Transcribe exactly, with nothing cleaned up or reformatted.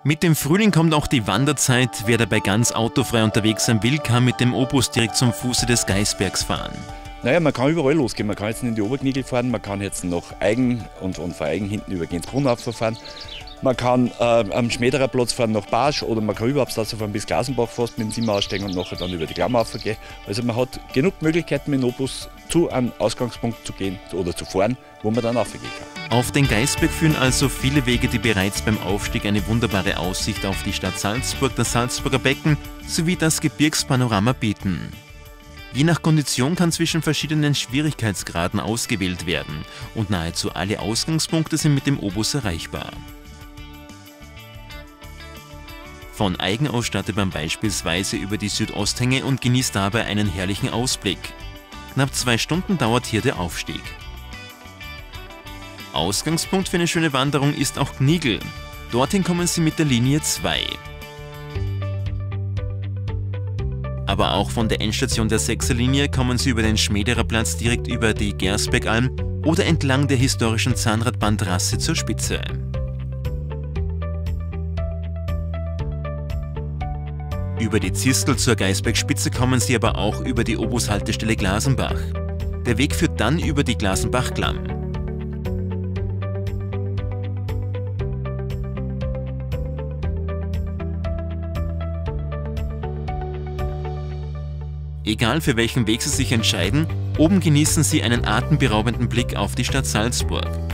Mit dem Frühling kommt auch die Wanderzeit. Wer dabei ganz autofrei unterwegs sein will, kann mit dem Obus direkt zum Fuße des Geißbergs fahren. Naja, man kann überall losgehen. Man kann jetzt in die Oberknigel fahren, man kann jetzt nach Eigen und, und von Eigen hinten über Gensbrunn fahren. Man kann äh, am Schmäderer Platz fahren nach Barsch oder man kann überhaupt also fahren bis Glasenbach fast mit dem Zimmer aussteigen und nachher dann über die Klamm gehen. Also man hat genug Möglichkeiten mit dem Obus zu einem Ausgangspunkt zu gehen oder zu fahren, wo man dann raufgehen kann. Auf den Geißberg führen also viele Wege, die bereits beim Aufstieg eine wunderbare Aussicht auf die Stadt Salzburg, das Salzburger Becken sowie das Gebirgspanorama bieten. Je nach Kondition kann zwischen verschiedenen Schwierigkeitsgraden ausgewählt werden und nahezu alle Ausgangspunkte sind mit dem Obus erreichbar. Von Eigen aus startet man beispielsweise über die Südosthänge und genießt dabei einen herrlichen Ausblick. Knapp zwei Stunden dauert hier der Aufstieg. Ausgangspunkt für eine schöne Wanderung ist auch Gnigl. Dorthin kommen Sie mit der Linie zwei. Aber auch von der Endstation der sechser Linie kommen Sie über den Schmäderer Platz direkt über die Gersbergalm oder entlang der historischen Zahnradbahntrasse zur Spitze. Über die Zistel zur Geißbergspitze kommen Sie aber auch über die Obushaltestelle Glasenbach. Der Weg führt dann über die Glasenbachklamm. Egal für welchen Weg Sie sich entscheiden, oben genießen Sie einen atemberaubenden Blick auf die Stadt Salzburg.